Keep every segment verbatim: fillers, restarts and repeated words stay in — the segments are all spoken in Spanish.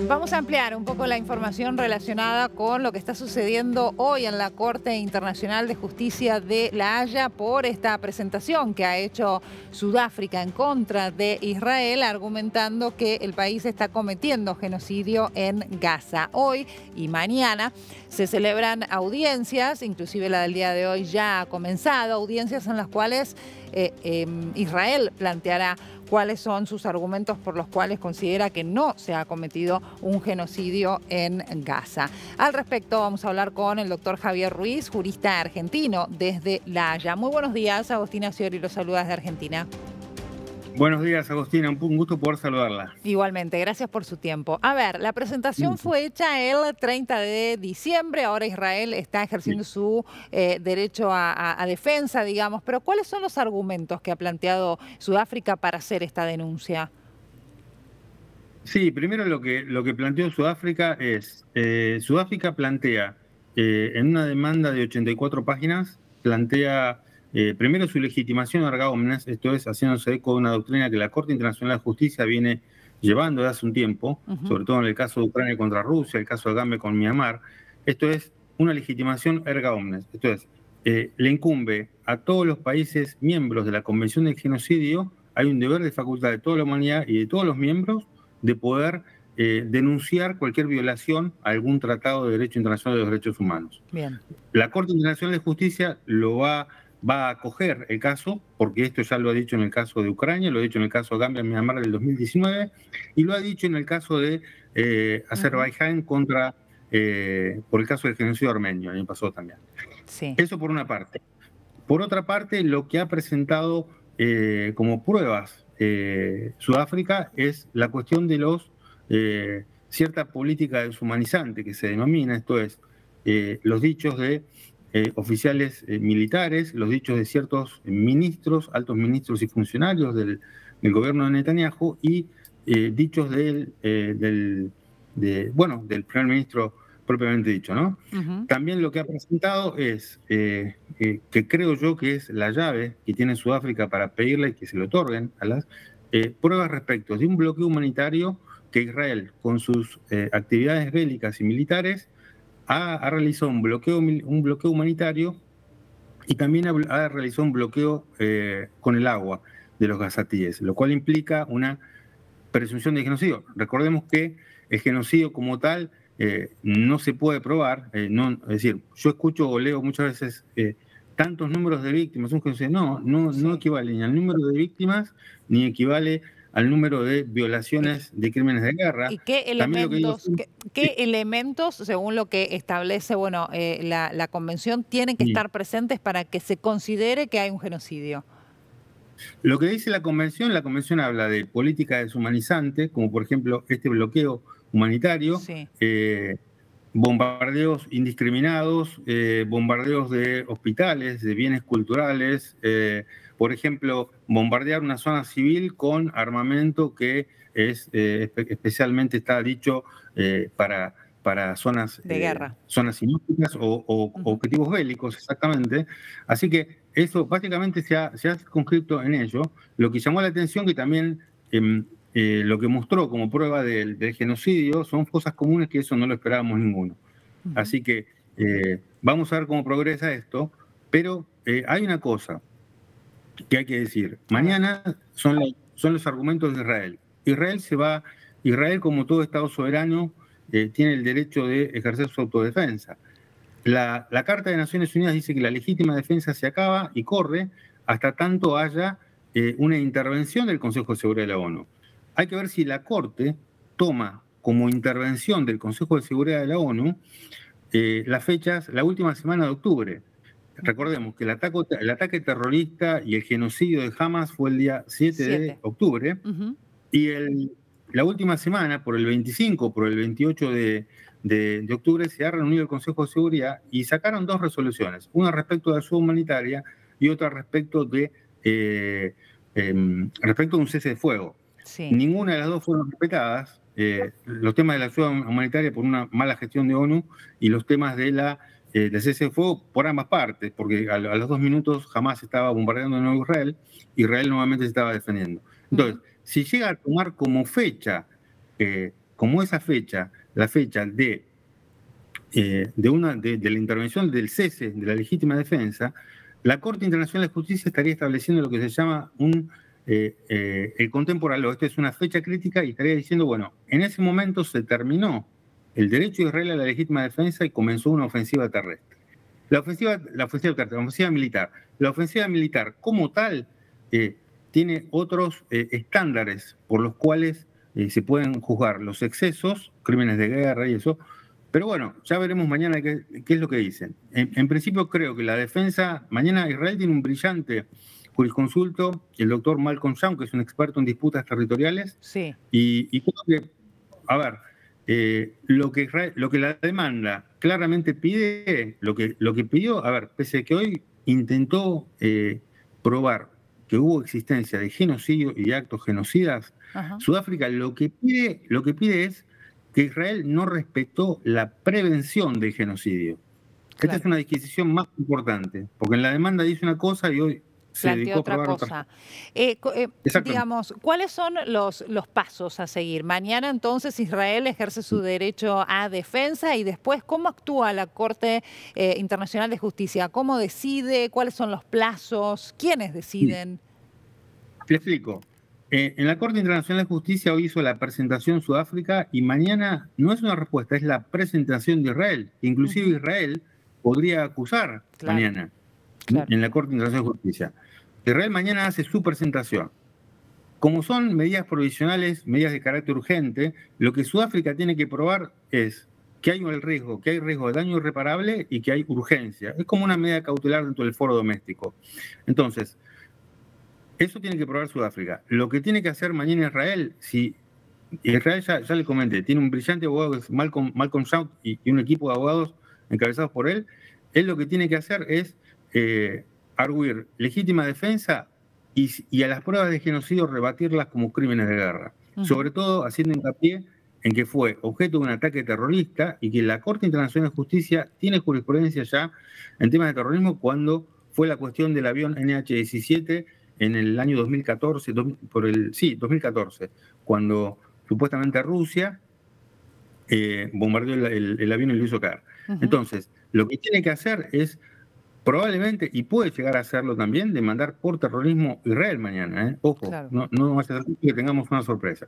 Vamos a ampliar un poco la información relacionada con lo que está sucediendo hoy en la Corte Internacional de Justicia de La Haya por esta presentación que ha hecho Sudáfrica en contra de Israel, argumentando que el país está cometiendo genocidio en Gaza. Hoy y mañana se celebran audiencias, inclusive la del día de hoy ya ha comenzado, audiencias en las cuales eh, eh, Israel planteará cuáles son sus argumentos por los cuales considera que no se ha cometido un genocidio en Gaza. Al respecto vamos a hablar con el doctor Javier Ruiz, jurista argentino desde La Haya. Muy buenos días, Agostina Sciori los saluda desde Argentina. Buenos días, Agostina. Un gusto poder saludarla. Igualmente, gracias por su tiempo. A ver, la presentación fue hecha el treinta de diciembre. Ahora Israel está ejerciendo sí. su eh, derecho a, a, a defensa, digamos. Pero ¿cuáles son los argumentos que ha planteado Sudáfrica para hacer esta denuncia? Sí, primero lo que, lo que planteó Sudáfrica es, eh, Sudáfrica plantea eh, en una demanda de ochenta y cuatro páginas, plantea Eh, primero su legitimación erga omnes, esto es, haciéndose eco de una doctrina que la Corte Internacional de Justicia viene llevando desde hace un tiempo, uh-huh. sobre todo en el caso de Ucrania contra Rusia, el caso de Gambia con Myanmar. Esto es una legitimación erga omnes, esto es, eh, le incumbe a todos los países miembros de la Convención del Genocidio, hay un deber de facultad de toda la humanidad y de todos los miembros de poder eh, denunciar cualquier violación a algún tratado de derecho internacional de los derechos humanos. Bien. La Corte Internacional de Justicia lo va va a acoger el caso, porque esto ya lo ha dicho en el caso de Ucrania, lo ha dicho en el caso de Gambia, Myanmar del dos mil diecinueve, y lo ha dicho en el caso de eh, Azerbaiyán uh-huh. contra, eh, por el caso del genocidio armenio, el año pasado también. Sí. Eso por una parte. Por otra parte, lo que ha presentado eh, como pruebas eh, Sudáfrica es la cuestión de los eh, cierta política deshumanizante que se denomina, esto es, eh, los dichos de Eh, oficiales eh, militares, los dichos de ciertos ministros, altos ministros y funcionarios del, del gobierno de Netanyahu y eh, dichos del, eh, del, de, bueno, del primer ministro propiamente dicho, ¿no? Uh-huh. También lo que ha presentado es, eh, eh, que creo yo que es la llave que tiene Sudáfrica para pedirle que se le otorguen a las eh, pruebas respecto de un bloqueo humanitario que Israel, con sus eh, actividades bélicas y militares, Ha, ha realizado un bloqueo, un bloqueo humanitario y también ha, ha realizado un bloqueo eh, con el agua de los gazatíes, lo cual implica una presunción de genocidio. Recordemos que el genocidio como tal eh, no se puede probar, eh, no, es decir, yo escucho o leo muchas veces eh, tantos números de víctimas, un genocidio, no, no, no equivale ni al número de víctimas ni equivale al número de violaciones de crímenes de guerra. ¿Y qué elementos, digo, ¿qué, qué sí. elementos, según lo que establece bueno, eh, la, la Convención, tienen que sí. estar presentes para que se considere que hay un genocidio? Lo que dice la Convención, la Convención habla de política deshumanizante, como por ejemplo este bloqueo humanitario, sí. eh, bombardeos indiscriminados, eh, bombardeos de hospitales, de bienes culturales, eh, por ejemplo, bombardear una zona civil con armamento que es eh, especialmente está dicho eh, para, para zonas de guerra, eh, zonas sinópticas o, o uh-huh. objetivos bélicos, exactamente. Así que eso básicamente se ha, se ha circunscrito en ello. Lo que llamó la atención que también eh, eh, lo que mostró como prueba del, del genocidio son fosas comunes, que eso no lo esperábamos ninguno. Uh-huh. Así que eh, vamos a ver cómo progresa esto, pero eh, hay una cosa que hay que decir. Mañana son, son los argumentos de Israel. Israel se va, Israel como todo Estado soberano eh, tiene el derecho de ejercer su autodefensa. La, la Carta de Naciones Unidas dice que la legítima defensa se acaba y corre hasta tanto haya eh, una intervención del Consejo de Seguridad de la ONU. Hay que ver si la Corte toma como intervención del Consejo de Seguridad de la ONU eh, las fechas, la última semana de octubre. Recordemos que el ataque, el ataque terrorista y el genocidio de Hamas fue el día siete de octubre uh-huh. y el, la última semana, por el veinticinco, por el veintiocho de, de, de octubre, se ha reunido el Consejo de Seguridad y sacaron dos resoluciones, una respecto de ayuda humanitaria y otra respecto de, eh, eh, respecto de un cese de fuego. Sí. Ninguna de las dos fueron respetadas, eh, los temas de la ayuda humanitaria por una mala gestión de ONU y los temas de la Eh, de cese de fuego por ambas partes, porque a, a los dos minutos Hamas estaba bombardeando de nuevo Israel, Israel nuevamente se estaba defendiendo. Entonces, si llega a tomar como fecha eh, como esa fecha, la fecha de, eh, de, una, de, de la intervención del cese de la legítima defensa, la Corte Internacional de Justicia estaría estableciendo lo que se llama un, eh, eh, el contemporary law. Esta es una fecha crítica y estaría diciendo, bueno, en ese momento se terminó el derecho de Israel a la legítima defensa y comenzó una ofensiva terrestre. La ofensiva, la ofensiva, la ofensiva militar. La ofensiva militar como tal eh, tiene otros eh, estándares por los cuales eh, se pueden juzgar los excesos, crímenes de guerra y eso. Pero bueno, ya veremos mañana qué, qué es lo que dicen. En, en principio creo que la defensa, mañana Israel tiene un brillante jurisconsulto, el doctor Malcolm Young, que es un experto en disputas territoriales. Sí. Y, y creo que, a ver, eh, lo, que Israel, lo que la demanda claramente pide, lo que, lo que pidió, a ver, pese a que hoy intentó eh, probar que hubo existencia de genocidio y de actos genocidas, Ajá. Sudáfrica lo que pide, lo que pide es que Israel no respetó la prevención del genocidio. Claro. Esta es una disquisición más importante, porque en la demanda dice una cosa y hoy se dedicó a otra probar cosa. otra. Eh, eh, digamos, ¿cuáles son los, los pasos a seguir? Mañana entonces Israel ejerce su derecho a defensa y después, ¿cómo actúa la Corte eh, Internacional de Justicia? ¿Cómo decide? ¿Cuáles son los plazos? ¿Quiénes deciden? Sí. Te explico. Eh, en la Corte Internacional de Justicia hoy hizo la presentación Sudáfrica y mañana no es una respuesta, es la presentación de Israel. Inclusive uh-huh. Israel podría acusar claro. mañana claro. en la Corte Internacional de Justicia. Israel mañana hace su presentación. Como son medidas provisionales, medidas de carácter urgente, lo que Sudáfrica tiene que probar es que hay el riesgo, que hay riesgo de daño irreparable y que hay urgencia. Es como una medida cautelar dentro del foro doméstico. Entonces, eso tiene que probar Sudáfrica. Lo que tiene que hacer mañana Israel, si Israel ya, ya le comenté, tiene un brillante abogado que es Malcolm, Malcolm Young y, y un equipo de abogados encabezados por él, él lo que tiene que hacer es eh, arguir legítima defensa y, y a las pruebas de genocidio rebatirlas como crímenes de guerra. Uh-huh. Sobre todo haciendo hincapié en que fue objeto de un ataque terrorista y que la Corte Internacional de Justicia tiene jurisprudencia ya en temas de terrorismo cuando fue la cuestión del avión N H diecisiete en el año dos mil catorce, dos, por el, sí, dos mil catorce, cuando supuestamente Rusia eh, bombardeó el, el, el avión y lo hizo caer. Uh-huh. Entonces, lo que tiene que hacer es probablemente, y puede llegar a hacerlo también, demandar por terrorismo Israel mañana. ¿eh? Ojo, claro. no, no vamos a hacer que tengamos una sorpresa.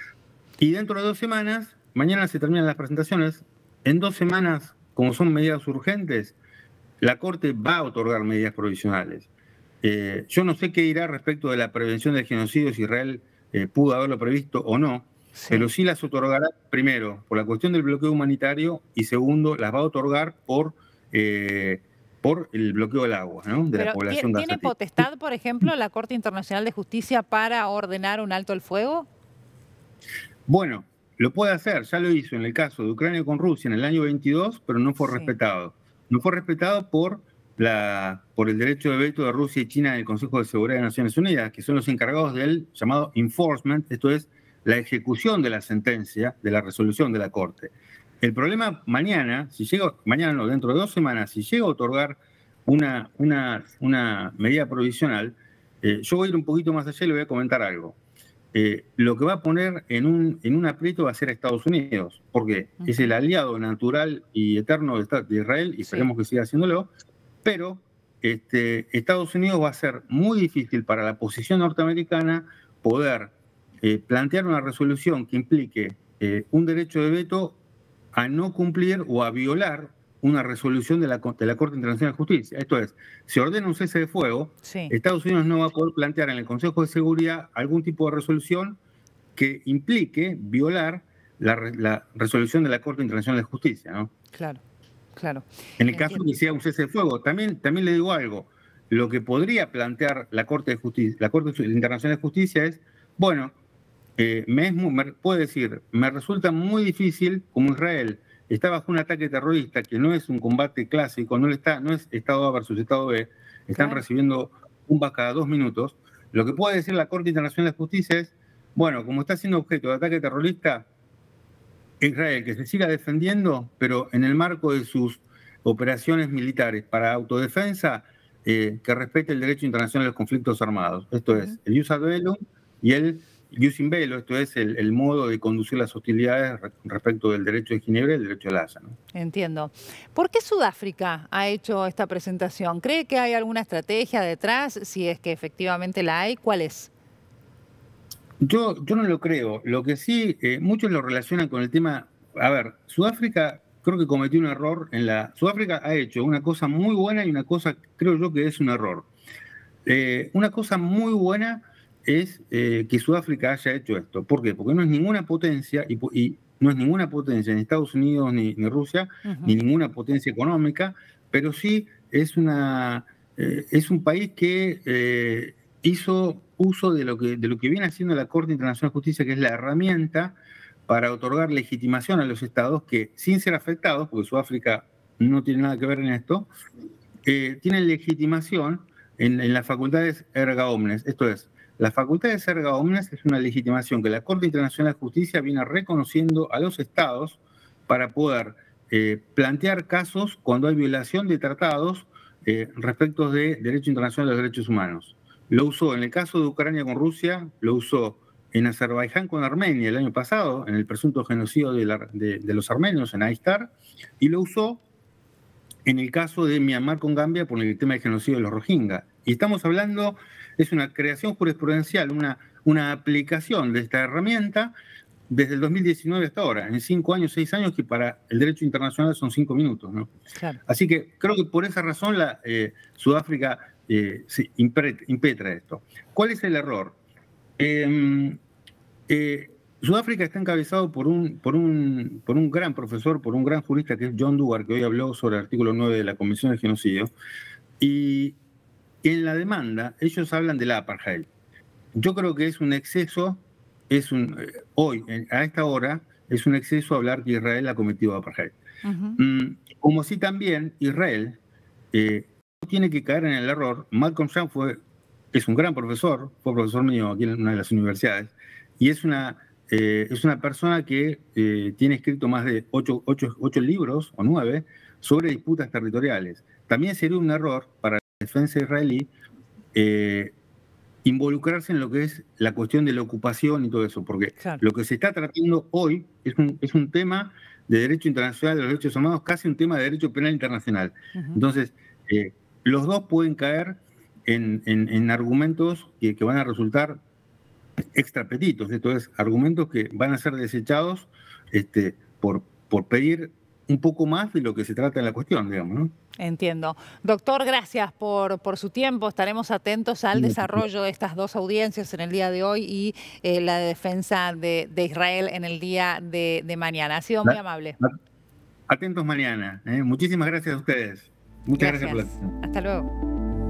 Y dentro de dos semanas, mañana se terminan las presentaciones, en dos semanas, como son medidas urgentes, la Corte va a otorgar medidas provisionales. Eh, yo no sé qué dirá respecto de la prevención del genocidio, si Israel eh, pudo haberlo previsto o no, sí. pero sí las otorgará primero por la cuestión del bloqueo humanitario y segundo las va a otorgar por, eh, por el bloqueo del agua, ¿no? de pero la población ¿tiene gazatín. potestad, por ejemplo, la Corte Internacional de Justicia para ordenar un alto el fuego? Bueno, lo puede hacer, ya lo hizo en el caso de Ucrania con Rusia en el año veintidós, pero no fue sí. respetado. No fue respetado por... La, por el derecho de veto de Rusia y China en el Consejo de Seguridad de Naciones Unidas, que son los encargados del llamado enforcement, esto es, la ejecución de la sentencia, de la resolución de la Corte. El problema mañana, si llega, mañana no, dentro de dos semanas, si llega a otorgar una, una, una medida provisional, eh, yo voy a ir un poquito más allá y le voy a comentar algo. Eh, lo que va a poner en un, en un aprieto va a ser a Estados Unidos, porque uh-huh. es el aliado natural y eterno de, de Israel, y esperemos sí. que siga haciéndolo. Pero este, Estados Unidos va a ser muy difícil para la posición norteamericana poder eh, plantear una resolución que implique eh, un derecho de veto a no cumplir o a violar una resolución de la, de la Corte Internacional de Justicia. Esto es, si ordena un cese de fuego, sí. Estados Unidos no va a poder plantear en el Consejo de Seguridad algún tipo de resolución que implique violar la, la resolución de la Corte Internacional de Justicia, ¿no? Claro. Claro. En el caso de que sea un cese de fuego, también, también le digo algo, lo que podría plantear la Corte de Justicia, la Corte Internacional de Justicia es, bueno, eh, me, es muy, me puede decir, me resulta muy difícil, como Israel está bajo un ataque terrorista, que no es un combate clásico, no, le está, no es Estado A versus Estado B, están claro. recibiendo bombas cada dos minutos, lo que puede decir la Corte Internacional de Justicia es, bueno, como está siendo objeto de ataque terrorista, Israel que se siga defendiendo, pero en el marco de sus operaciones militares para autodefensa, eh, que respete el derecho internacional de los conflictos armados. Esto uh-huh. es el jus ad bellum y el jus in bello, esto es el, el modo de conducir las hostilidades respecto del derecho de Ginebra y el derecho de la Haya, ¿no? Entiendo. ¿Por qué Sudáfrica ha hecho esta presentación? ¿Cree que hay alguna estrategia detrás? Si es que efectivamente la hay, ¿cuál es? Yo, yo no lo creo. Lo que sí, eh, muchos lo relacionan con el tema. A ver, Sudáfrica creo que cometió un error en la. Sudáfrica ha hecho una cosa muy buena y una cosa, creo yo, que es un error. Eh, una cosa muy buena es eh, que Sudáfrica haya hecho esto. ¿Por qué? Porque no es ninguna potencia y, y no es ninguna potencia ni Estados Unidos ni, ni Rusia, uh-huh. ni ninguna potencia económica, pero sí es una eh, es un país que eh, hizo uso de lo que de lo que viene haciendo la Corte Internacional de Justicia, que es la herramienta para otorgar legitimación a los estados que, sin ser afectados, porque Sudáfrica no tiene nada que ver en esto, eh, tienen legitimación en, en las facultades erga omnes. Esto es, las facultades erga omnes es una legitimación que la Corte Internacional de Justicia viene reconociendo a los estados para poder eh, plantear casos cuando hay violación de tratados eh, respecto de derecho internacional de los derechos humanos. Lo usó en el caso de Ucrania con Rusia, lo usó en Azerbaiyán con Armenia el año pasado, en el presunto genocidio de, la, de, de los armenios en Aistar, y lo usó en el caso de Myanmar con Gambia por el tema del genocidio de los Rohingya. Y estamos hablando, es una creación jurisprudencial, una, una aplicación de esta herramienta desde el dos mil diecinueve hasta ahora, en cinco años, seis años, que para el derecho internacional son cinco minutos, ¿no? Claro. Así que creo que por esa razón la, eh, Sudáfrica eh, sí, impetra esto. ¿Cuál es el error? Eh, eh, Sudáfrica está encabezado por un, por, un, por un gran profesor, por un gran jurista que es John Dewar, que hoy habló sobre el artículo nueve de la Convención del Genocidio, y en la demanda ellos hablan del apartheid. Yo creo que es un exceso, es un, hoy, a esta hora, es un exceso hablar que Israel ha cometido apartheid. Uh-huh. mm, como si también Israel eh, no tiene que caer en el error. Malcolm Young fue, es un gran profesor, fue profesor mío aquí en una de las universidades, y es una... Eh, es una persona que eh, tiene escrito más de ocho, ocho, ocho libros o nueve sobre disputas territoriales. También sería un error para la defensa israelí eh, involucrarse en lo que es la cuestión de la ocupación y todo eso, porque claro. Lo que se está tratando hoy es un, es un tema de derecho internacional de los derechos humanos, casi un tema de derecho penal internacional. Uh-huh. Entonces, eh, los dos pueden caer en, en, en argumentos que, que van a resultar extrapetitos, esto es, argumentos que van a ser desechados este, por, por pedir un poco más de lo que se trata en la cuestión, digamos, ¿no? Entiendo. Doctor, gracias por, por su tiempo. Estaremos atentos al desarrollo de estas dos audiencias en el día de hoy y eh, la defensa de, de Israel en el día de, de mañana. Ha sido muy amable. Atentos mañana. ¿eh? Muchísimas gracias a ustedes. Muchas gracias, gracias por la atención. Hasta luego.